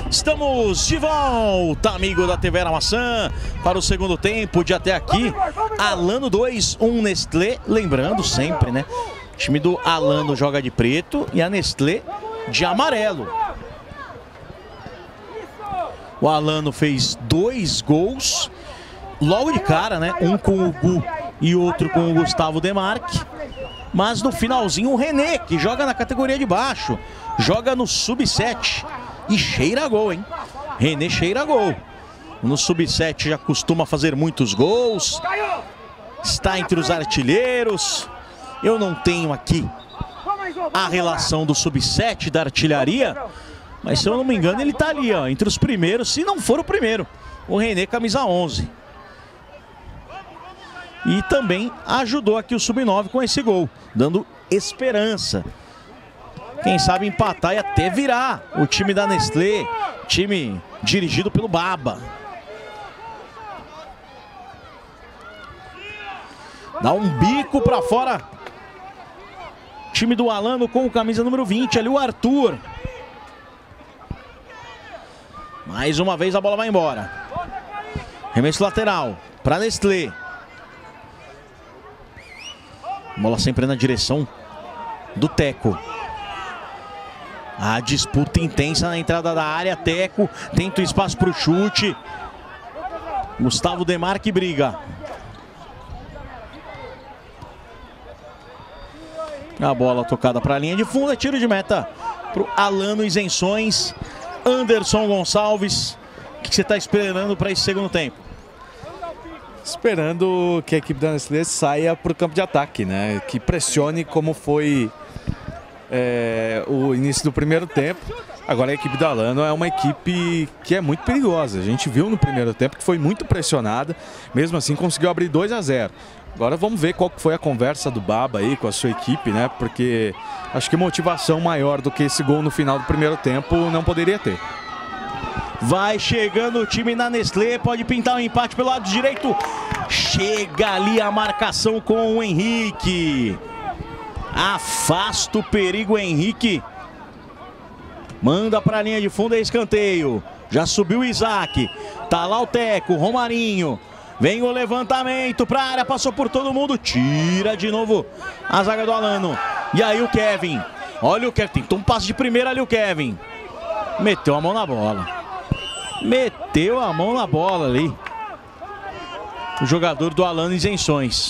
Estamos de volta, amigo da TV Era Maçã, para o segundo tempo de até aqui. Alano 2, 1 Nestlé. Lembrando sempre, né? O time do Alano joga de preto e a Nestlé de amarelo. O Alano fez 2 gols logo de cara, né? Um com o Gu e outro com o Gustavo Demarque. Mas no finalzinho o René, que joga na categoria de baixo, joga no sub-7 e cheira gol, hein? René cheira gol. No sub-7 já costuma fazer muitos gols. Está entre os artilheiros. Eu não tenho aqui a relação do sub-7 da artilharia, mas se eu não me engano ele está ali, ó, entre os primeiros, se não for o primeiro. O René, camisa 11. E também ajudou aqui o sub-9 com esse gol, dando esperança. Quem sabe empatar e até virar o time da Nestlé, time dirigido pelo Baba. Dá um bico para fora. Time do Alano com o camisa número 20, ali o Arthur. Mais uma vez a bola vai embora. Remesso lateral para Nestlé. Bola sempre na direção do Teco. A disputa intensa na entrada da área. Teco tenta o espaço para o chute. Gustavo Demarque briga. A bola tocada para a linha de fundo. É tiro de meta para o Alano Isenções. Anderson Gonçalves, o que você está esperando para esse segundo tempo? Esperando que a equipe da Nestlé saia para o campo de ataque, né? Que pressione como foi o início do primeiro tempo. Agora a equipe da Alano é uma equipe que é muito perigosa. A gente viu no primeiro tempo que foi muito pressionada. Mesmo assim conseguiu abrir 2-0. Agora vamos ver qual foi a conversa do Baba aí com a sua equipe, né? Porque acho que motivação maior do que esse gol no final do primeiro tempo não poderia ter. Vai chegando o time da Nestlé, pode pintar um empate pelo lado direito. Chega ali a marcação com o Henrique. Afasta o perigo, Henrique. Manda para a linha de fundo, é escanteio. Já subiu o Isaac. Tá lá o Teco, Romarinho. Vem o levantamento para a área, passou por todo mundo. Tira de novo a zaga do Alano. E aí o Kevin. Olha o Kevin, tentou um passe de primeira ali o Kevin. Meteu a mão na bola. Meteu a mão na bola ali. O jogador do Alano Isenções.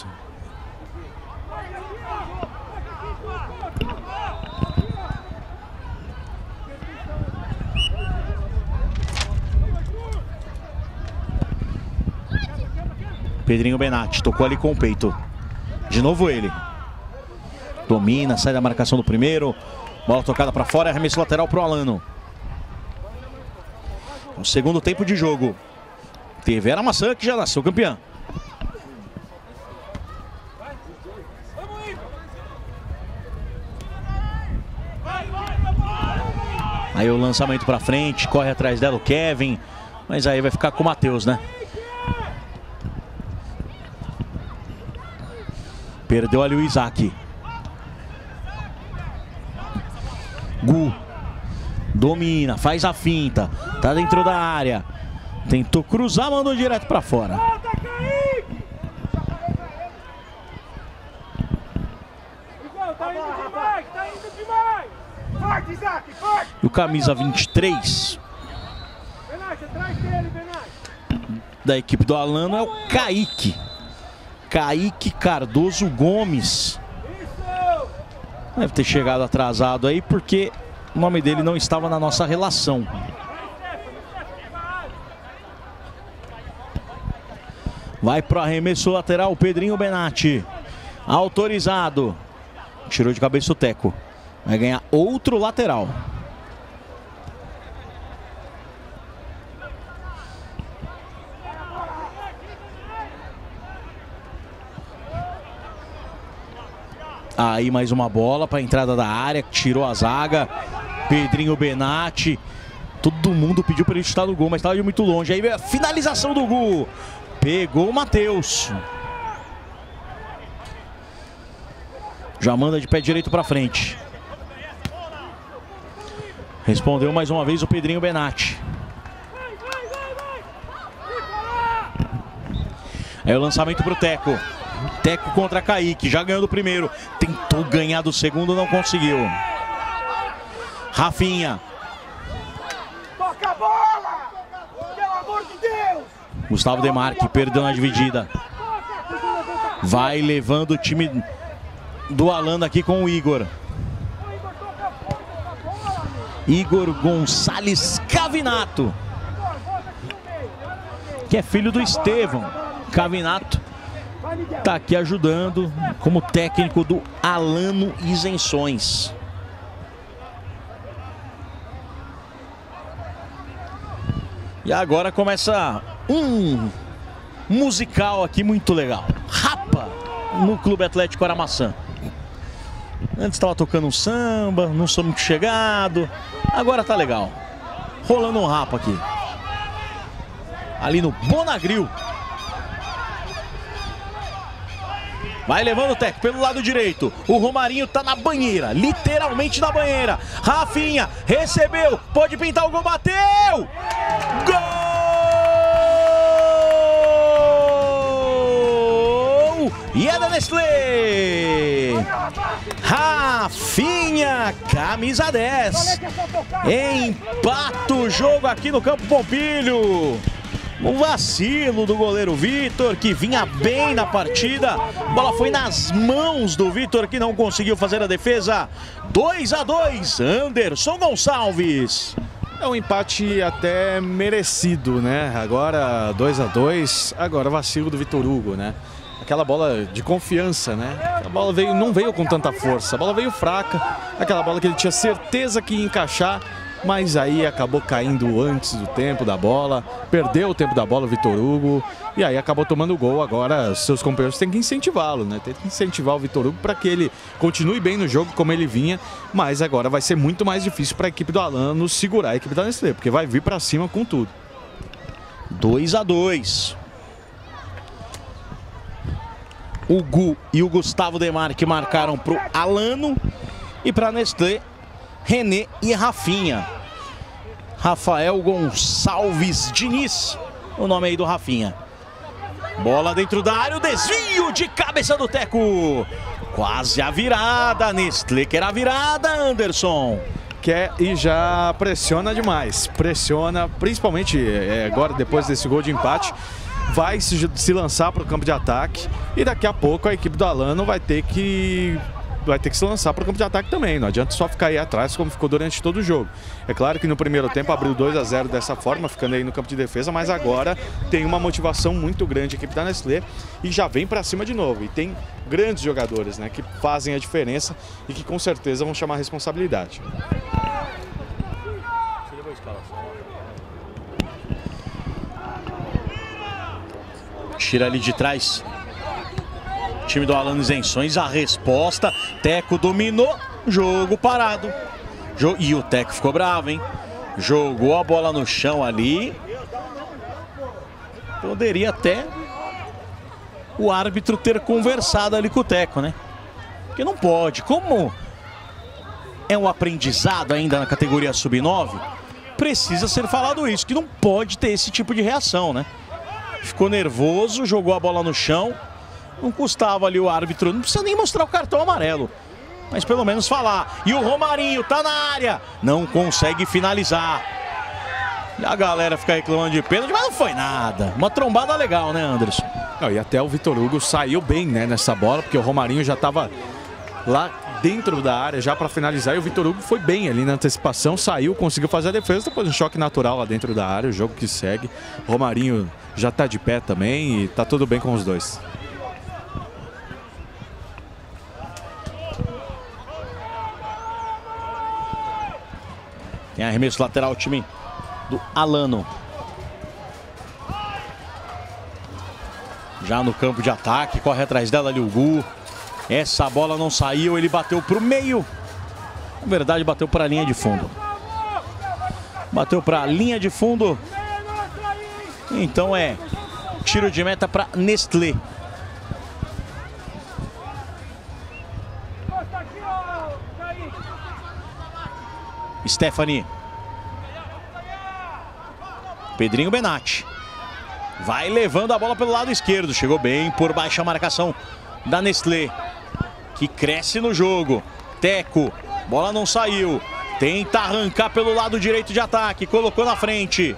Pedrinho Benatti tocou ali com o peito. De novo ele. Domina, sai da marcação do primeiro. Bola tocada para fora, arremesso lateral para o Alano. No segundo tempo de jogo. TV Era Maçã, que já nasceu campeã. Aí o lançamento para frente, corre atrás dela o Kevin. Mas aí vai ficar com o Matheus, né? Perdeu ali o Isaac. Gu. Domina, faz a finta. Tá dentro da área. Tentou cruzar, mandou direto pra fora. E o camisa 23 da equipe do Alano é o Kaique. Kaique Cardoso Gomes. Deve ter chegado atrasado aí porque o nome dele não estava na nossa relação. Vai para o arremesso lateral o Pedrinho Benatti. Autorizado. Tirou de cabeça o Teco. Vai ganhar outro lateral. Aí mais uma bola para a entrada da área, tirou a zaga. Pedrinho Benatti. Todo mundo pediu para ele chutar no gol, mas estava de muito longe. Aí veio a finalização do Gu. Pegou o Matheus. Já manda de pé direito para frente. Respondeu mais uma vez o Pedrinho Benatti. Aí o lançamento pro Teco. Teco contra Kaique, já ganhou do primeiro. Tentou ganhar do segundo, não conseguiu. Rafinha. Toca a bola! Pelo amor de Deus! Gustavo Demarque perdeu na dividida. Vai levando o time do Alano aqui com o Igor. Igor Gonçalves Cavinato, que é filho do Estevão Cavinato, tá aqui ajudando como técnico do Alano Isenções. E agora começa um musical aqui muito legal. Rapa no Clube Atlético Aramaçã. Antes estava tocando um samba, não sou muito chegado. Agora tá legal. Rolando um rapa aqui. Ali no Bonagril. Vai levando o Teco pelo lado direito. O Romarinho tá na banheira, literalmente na banheira. Rafinha recebeu, pode pintar o gol, bateu! Gol! E é da Nestlé! Rafinha, camisa 10. Empata o jogo aqui no Campo Pompilho. Um vacilo do goleiro Vitor, que vinha bem na partida. A bola foi nas mãos do Vitor, que não conseguiu fazer a defesa. 2-2, Anderson Gonçalves. É um empate até merecido, né? Agora 2-2, agora vacilo do Vitor Hugo, né? Aquela bola de confiança, né? A bola não veio com tanta força, a bola veio fraca. Aquela bola que ele tinha certeza que ia encaixar, mas aí acabou caindo antes do tempo da bola. Perdeu o tempo da bola o Vitor Hugo e aí acabou tomando o gol. Agora seus companheiros têm que incentivá-lo, né? Tem que incentivar o Vitor Hugo para que ele continue bem no jogo como ele vinha. Mas agora vai ser muito mais difícil para a equipe do Alano segurar a equipe da Nestlé, porque vai vir para cima com tudo. 2-2. O Gu e o Gustavo Demarque marcaram para o Alano e para a Nestlé, René e Rafinha. Rafael Gonçalves Diniz, o nome aí do Rafinha. Bola dentro da área, o desvio de cabeça do Teco. Quase a virada, Nestlé quer a virada, Anderson. Quer e já pressiona demais. Pressiona, principalmente agora depois desse gol de empate. Vai se lançar para o campo de ataque e daqui a pouco a equipe do Alano vai ter que se lançar para o campo de ataque também. Não adianta só ficar aí atrás como ficou durante todo o jogo. É claro que no primeiro tempo abriu 2-0 dessa forma, ficando aí no campo de defesa, mas agora tem uma motivação muito grande a equipe da Nestlé e já vem para cima de novo. E tem grandes jogadores, né, que fazem a diferença e que com certeza vão chamar a responsabilidade. Tira ali de trás. Time do Alano Isenções, a resposta. Teco dominou, jogo parado. E o Teco ficou bravo, hein? Jogou a bola no chão ali. Poderia até o árbitro ter conversado ali com o Teco, né? Porque não pode. Como é um aprendizado ainda na categoria sub-9, precisa ser falado isso, que não pode ter esse tipo de reação, né? Ficou nervoso, jogou a bola no chão. Não custava ali o árbitro, não precisa nem mostrar o cartão amarelo, mas pelo menos falar. E o Romarinho tá na área, não consegue finalizar. E a galera fica reclamando de pênalti, mas não foi nada. Uma trombada legal, né, Anderson? Não, e até o Vitor Hugo saiu bem, né, nessa bola, porque o Romarinho já estava lá dentro da área já para finalizar e o Vitor Hugo foi bem ali na antecipação, saiu, conseguiu fazer a defesa, depois um choque natural lá dentro da área, o jogo que segue. O Romarinho já tá de pé também e tá tudo bem com os dois. Tem arremesso lateral, o time do Alano. Já no campo de ataque, corre atrás dela ali o Gu. Essa bola não saiu, ele bateu pro meio. Na verdade, bateu para a linha de fundo. Bateu para a linha de fundo. Então é tiro de meta para Nestlé. Stephanie. Pedrinho Benatti. Vai levando a bola pelo lado esquerdo. Chegou bem por baixa marcação da Nestlé, que cresce no jogo. Teco, bola não saiu. Tenta arrancar pelo lado direito de ataque. Colocou na frente.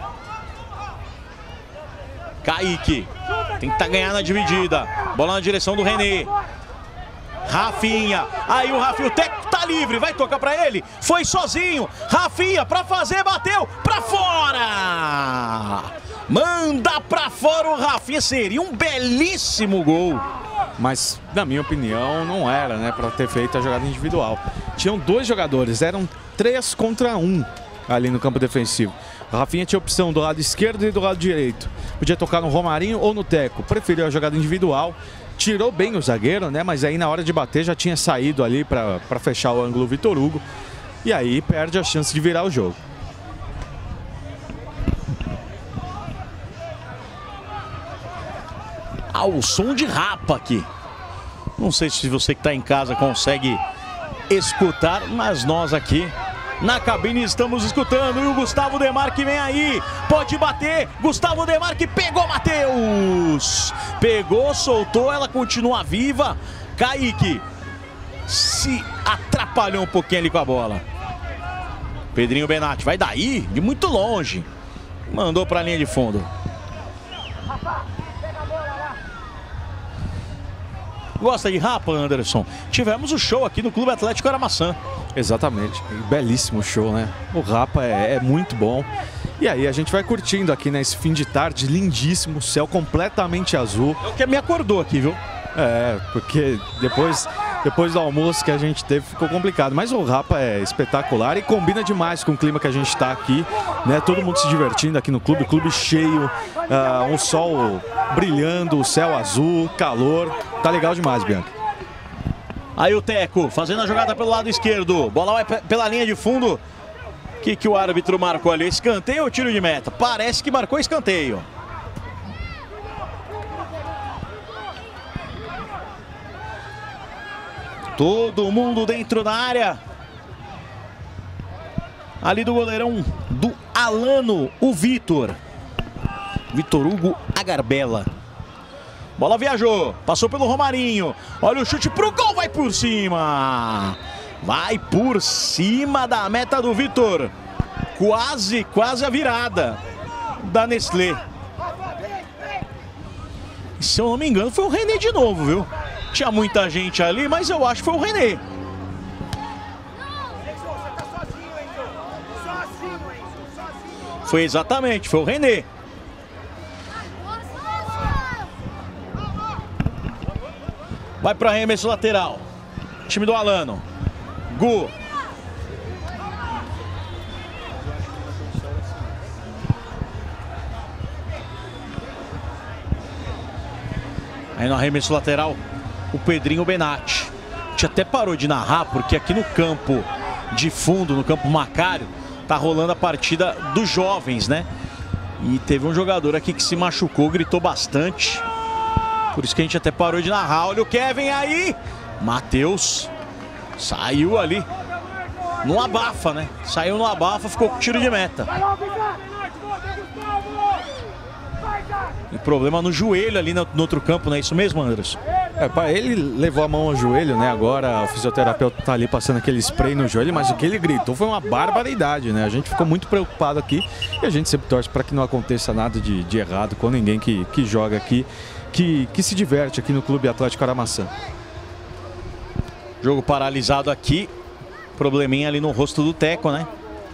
Kaique. Tenta ganhar na dividida. Bola na direção do René. Rafinha. Aí o Rafinha. O Teco tá livre. Vai tocar pra ele. Foi sozinho. Rafinha pra fazer. Bateu. Pra fora. Manda pra fora o Rafinha. Seria um belíssimo gol. Mas, na minha opinião, não era, né, para ter feito a jogada individual. Tinham 2 jogadores, eram 3 contra 1 ali no campo defensivo. O Rafinha tinha opção do lado esquerdo e do lado direito. Podia tocar no Romarinho ou no Teco. Preferiu a jogada individual. Tirou bem o zagueiro, né, mas aí na hora de bater já tinha saído ali para fechar o ângulo Vitor Hugo. E aí perde a chance de virar o jogo. O som de rapa aqui. Não sei se você que está em casa consegue escutar, mas nós aqui na cabine estamos escutando. E o Gustavo Demarque vem aí, pode bater. Gustavo Demarque pegou, Matheus. Pegou, soltou, ela continua viva. Kaique se atrapalhou um pouquinho ali com a bola. Pedrinho Benatti vai daí, de muito longe. Mandou para a linha de fundo. Gosta de rapa, Anderson? Tivemos o show aqui no Clube Atlético Aramaçã. Exatamente, belíssimo show, né? O rapa é muito bom. E aí a gente vai curtindo aqui nesse fim de tarde, lindíssimo, céu completamente azul. É o que me acordou aqui, viu? Porque depois do almoço que a gente teve ficou complicado. Mas o rapa é espetacular e combina demais com o clima que a gente está aqui, né? Todo mundo se divertindo aqui no clube, o clube cheio, um sol brilhando, o céu azul, calor. Tá legal demais, Bianca. Aí o Teco fazendo a jogada pelo lado esquerdo. Bola vai pela linha de fundo. O que o árbitro marcou ali? Escanteio ou tiro de meta? Parece que marcou escanteio. Todo mundo dentro da área. Ali do goleirão do Alano, o Vitor Hugo Agarbela. Bola viajou, passou pelo Romarinho. Olha o chute pro gol, vai por cima. Vai por cima da meta do Vitor. Quase a virada da Nestlé. Se eu não me engano, foi o René de novo, viu? Tinha muita gente ali, mas eu acho que foi o René. Foi exatamente, foi o René. Vai para arremesso lateral. Time do Alano. Gu. Aí no arremesso lateral, o Pedrinho Benatti. A gente até parou de narrar, porque aqui no campo de fundo, no campo Macário, tá rolando a partida dos jovens, né? E teve um jogador aqui que se machucou, gritou bastante. Por isso que a gente até parou de narrar. Olha o Kevin aí. Matheus saiu ali no abafa, né? Saiu no abafa, ficou com tiro de meta. E problema no joelho ali no outro campo, não é isso mesmo, Anderson? Ele levou a mão ao joelho, né? Agora o fisioterapeuta tá ali passando aquele spray no joelho, mas o que ele gritou foi uma barbaridade, né? A gente ficou muito preocupado aqui e a gente sempre torce para que não aconteça nada de errado com ninguém que joga aqui, que se diverte aqui no Clube Atlético Aramaçã. Jogo paralisado aqui. Probleminha ali no rosto do Teco, né?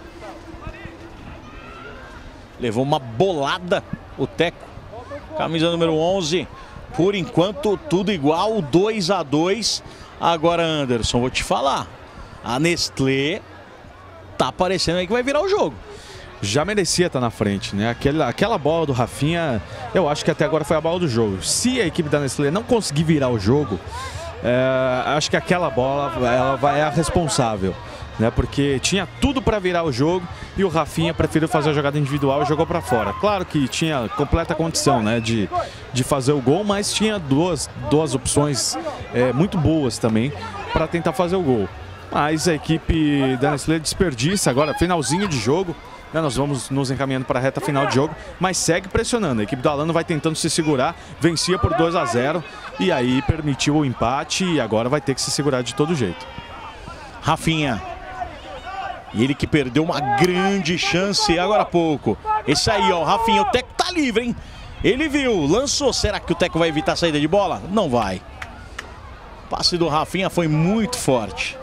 Levou uma bolada o Teco. Camisa número 11. Por enquanto, tudo igual, 2-2. Agora, Anderson, vou te falar. A Nestlé tá parecendo aí que vai virar o jogo. Já merecia estar na frente, né? Aquela bola do Rafinha, eu acho que até agora foi a bola do jogo. Se a equipe da Nestlé não conseguir virar o jogo, acho que aquela bola é a responsável, né? Porque tinha tudo para virar o jogo e o Rafinha preferiu fazer a jogada individual e jogou para fora. Claro que tinha completa condição, né, de fazer o gol, mas tinha duas opções muito boas também para tentar fazer o gol. Mas a equipe da Nestlé desperdiça agora, finalzinho de jogo, né, nós vamos nos encaminhando para a reta final de jogo, mas segue pressionando. A equipe do Alano vai tentando se segurar, vencia por 2-0 e aí permitiu o empate e agora vai ter que se segurar de todo jeito. Rafinha. Ele que perdeu uma grande chance agora há pouco. Esse aí, ó, Rafinha, o Teco tá livre, hein? Ele viu, lançou. Será que o Teco vai evitar a saída de bola? Não vai. O passe do Rafinha foi muito forte.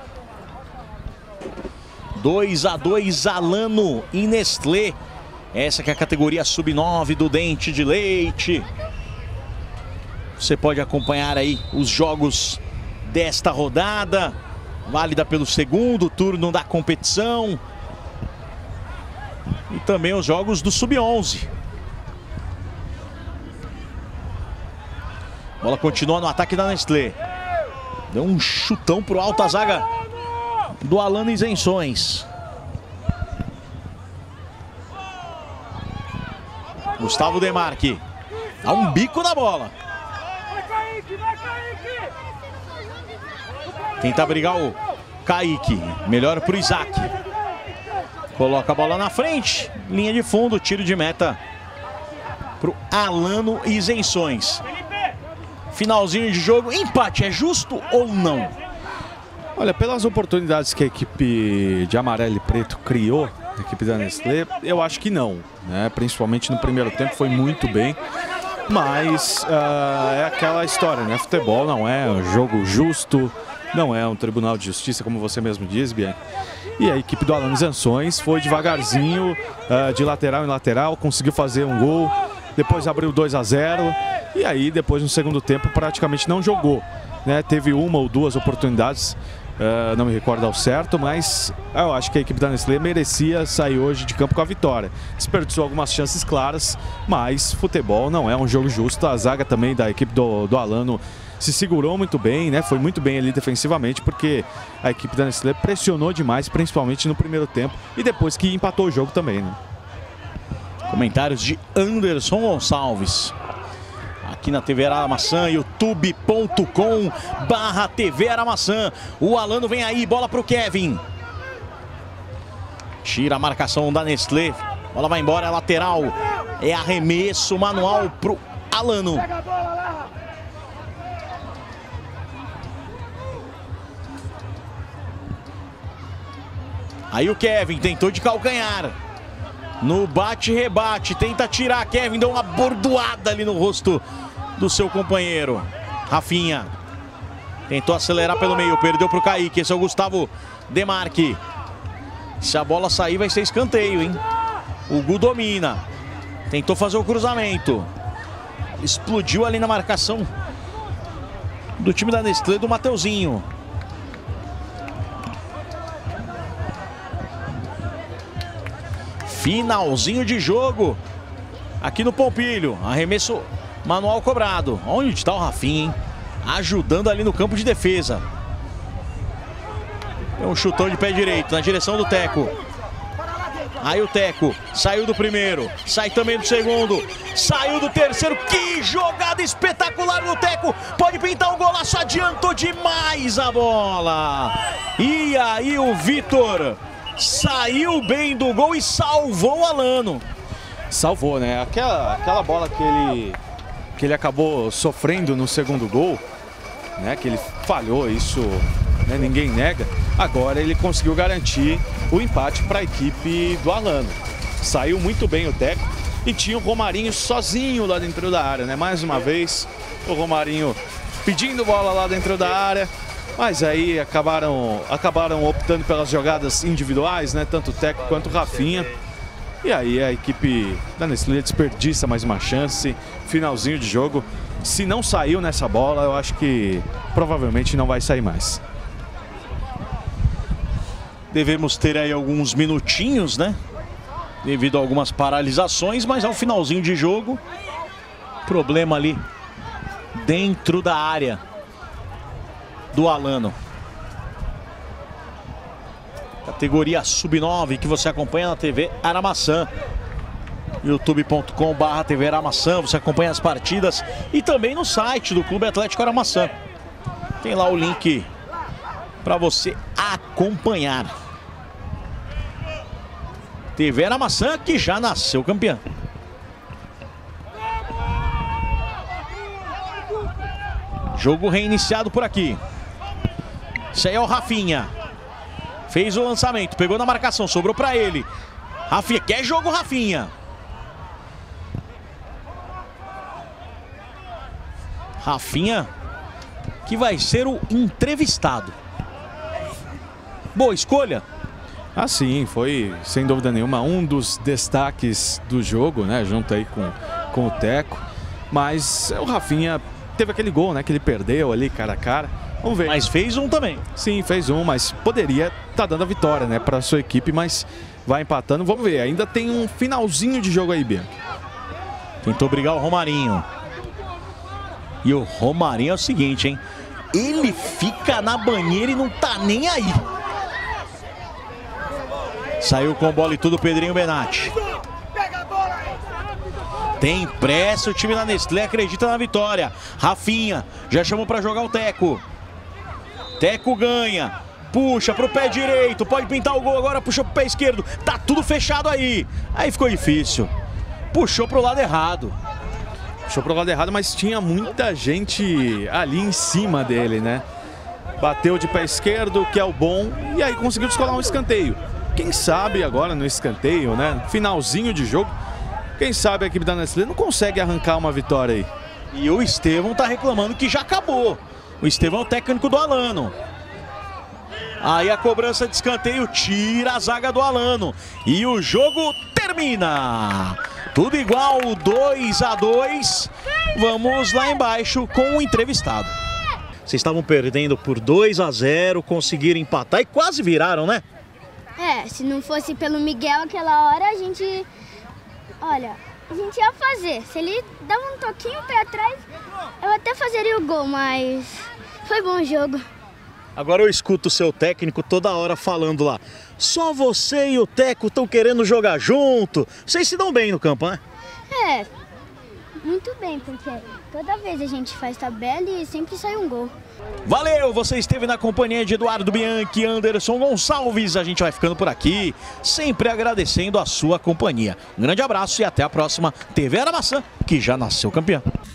2-2, Alano e Nestlé. Essa que é a categoria sub-9 do Dente de Leite. Você pode acompanhar aí os jogos desta rodada, válida pelo segundo turno da competição. E também os jogos do sub-11. Bola continua no ataque da Nestlé. Deu um chutão pro alto a zaga do Alano Isenções. Gustavo Demarque. Dá um bico na bola. Tenta brigar o Kaique. Melhor pro Isaac. Coloca a bola na frente. Linha de fundo, tiro de meta pro Alano Isenções. Finalzinho de jogo, empate, é justo ou não? Olha, pelas oportunidades que a equipe de amarelo e preto criou, a equipe da Nestlé, eu acho que não, né? Principalmente no primeiro tempo foi muito bem, mas é aquela história, né? Futebol não é um jogo justo, não é um tribunal de justiça, como você mesmo diz, Bianchi. E a equipe do Alano Isenções foi devagarzinho, de lateral em lateral, conseguiu fazer um gol, depois abriu 2-0. E aí, depois no segundo tempo, praticamente não jogou, né? Teve uma ou duas oportunidades, não me recordo ao certo, mas eu acho que a equipe da Nestlé merecia sair hoje de campo com a vitória. Desperdiçou algumas chances claras, mas futebol não é um jogo justo. A zaga também da equipe do Alano se segurou muito bem, né? Foi muito bem ali defensivamente, porque a equipe da Nestlé pressionou demais, principalmente no primeiro tempo e depois que empatou o jogo também, né? Comentários de Anderson Gonçalves. Aqui na TV Aramaçã, youtube.com/TV Aramaçã. O Alano vem aí, bola pro Kevin. Tira a marcação da Nestlé. Bola vai embora, é lateral. É arremesso manual pro Alano. Aí o Kevin tentou de calcanhar. No bate-rebate, tenta tirar. Kevin deu uma bordoada ali no rosto do seu companheiro. Rafinha tentou acelerar pelo meio, perdeu para o Kaique. Esse é o Gustavo Demarque. Se a bola sair vai ser escanteio, hein? O Gu domina. Tentou fazer o cruzamento. Explodiu ali na marcação do time da Nestlé, do Mateuzinho. Finalzinho de jogo aqui no Pompilho. Arremesso manual cobrado. Onde está o Rafinha, hein? Ajudando ali no campo de defesa. Tem um chutão de pé direito na direção do Teco. Aí o Teco saiu do primeiro, sai também do segundo, saiu do terceiro. Que jogada espetacular do Teco. Pode pintar um golaço, adiantou demais a bola. E aí o Vitor saiu bem do gol e salvou o Alano. Salvou, né? Aquela bola que ele acabou sofrendo no segundo gol, né? Que ele falhou, isso, né? Ninguém nega. Agora ele conseguiu garantir o empate para a equipe do Alano. Saiu muito bem o Teco e tinha o Romarinho sozinho lá dentro da área, né? Mais uma vez o Romarinho pedindo bola lá dentro da área. Mas aí acabaram optando pelas jogadas individuais, né? Tanto o Teco quanto o Rafinha. E aí a equipe da Nestlé desperdiça mais uma chance. Finalzinho de jogo. Se não saiu nessa bola, eu acho que provavelmente não vai sair mais. Devemos ter aí alguns minutinhos, né? Devido a algumas paralisações, mas ao finalzinho de jogo, problema ali dentro da área do Alano. Categoria sub-9 que você acompanha na TV Aramaçã. youtube.com/TV Aramaçã. Você acompanha as partidas e também no site do Clube Atlético Aramaçã. Tem lá o link para você acompanhar. TV Era Maçã, que já nasceu campeã. Jogo reiniciado por aqui. Esse aí é o Rafinha. Fez o lançamento, pegou na marcação, sobrou pra ele. Rafinha, quer jogo, Rafinha. Rafinha, que vai ser o entrevistado. Boa escolha. Ah, sim, foi sem dúvida nenhuma um dos destaques do jogo, né? Junto aí com o Teco. Mas o Rafinha teve aquele gol, né? Que ele perdeu ali cara a cara. Vamos ver. Mas fez um também. Sim, fez um, mas poderia estar dando a vitória, né? Para sua equipe, mas vai empatando. Vamos ver, ainda tem um finalzinho de jogo aí, Bianchi. Tentou brigar o Romarinho. E o Romarinho é o seguinte, hein? Ele fica na banheira e não tá nem aí. Saiu com bola e tudo o Pedrinho Benatti. Tem pressa, o time da Nestlé acredita na vitória. Rafinha já chamou para jogar o Teco. Teco ganha. Puxa pro pé direito, pode pintar o gol agora, puxou pro pé esquerdo. Tá tudo fechado aí. Aí ficou difícil. Puxou pro lado errado. Puxou pro lado errado, mas tinha muita gente ali em cima dele, né? Bateu de pé esquerdo, que é o bom, e aí conseguiu descolar um escanteio. Quem sabe agora no escanteio, né? Finalzinho de jogo. Quem sabe a equipe da Nestlé não consegue arrancar uma vitória aí. E o Estevão tá reclamando que já acabou. O Estevão é o técnico do Alano. Aí a cobrança de escanteio tira a zaga do Alano. E o jogo termina. Tudo igual, 2-2. Vamos lá embaixo com o entrevistado. Vocês estavam perdendo por 2-0, conseguiram empatar e quase viraram, né? É, se não fosse pelo Miguel aquela hora, a gente... Olha, a gente ia fazer. Se ele dava um toquinho pra trás, eu até fazeria o gol, mas foi bom o jogo. Agora eu escuto o seu técnico toda hora falando lá. Só você e o Teco estão querendo jogar junto. Vocês se dão bem no campo, né? É, muito bem, porque toda vez a gente faz tabela e sempre sai um gol. Valeu, você esteve na companhia de Eduardo Bianchi, Anderson Gonçalves. A gente vai ficando por aqui, sempre agradecendo a sua companhia. Um grande abraço e até a próxima. TV Era Maçã, que já nasceu campeã.